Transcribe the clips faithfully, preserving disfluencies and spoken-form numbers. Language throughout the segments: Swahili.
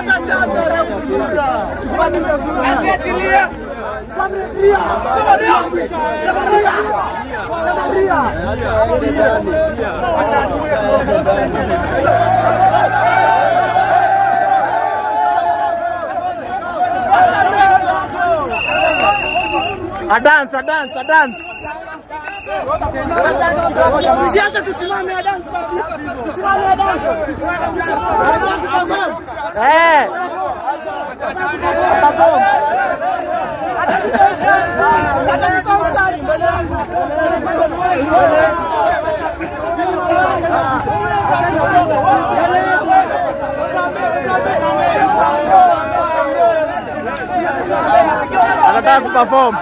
A dance, a dance, a dance. Siacha tusimame a dance basi. Tusimame a dance. Eh. Anataka kuperform.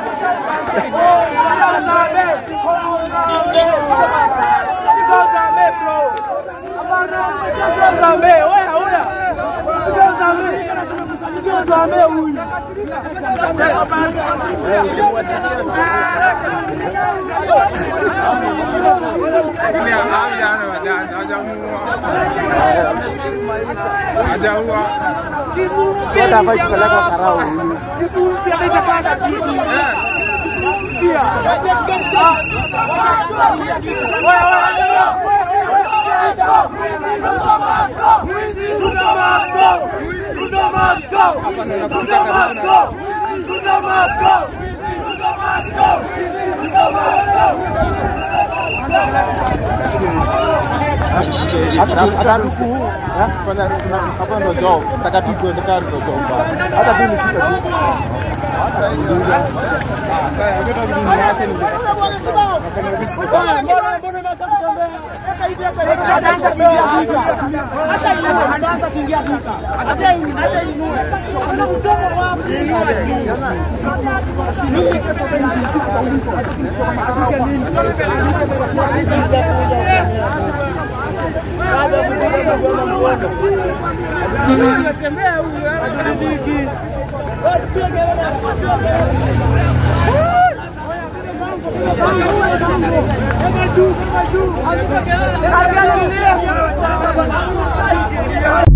Kita vai kupeleka karao. Pia itapanda chini. Pia. Hata ruku ya kufanya hapa ndo job takatifu ndio ndo job hata mimi kika tu sasa ndio sasa hata mimi niache ni kama bisi mbona mbona mata kutembea Anaanza kuingia vita. Hata inua anaanza kuingia vita. Hata hata inue. Ana mtomo wapi? Anatembea huyu anadiki. Sio kelele, sio kelele. Kama juu, kama juu. Anataka kelele.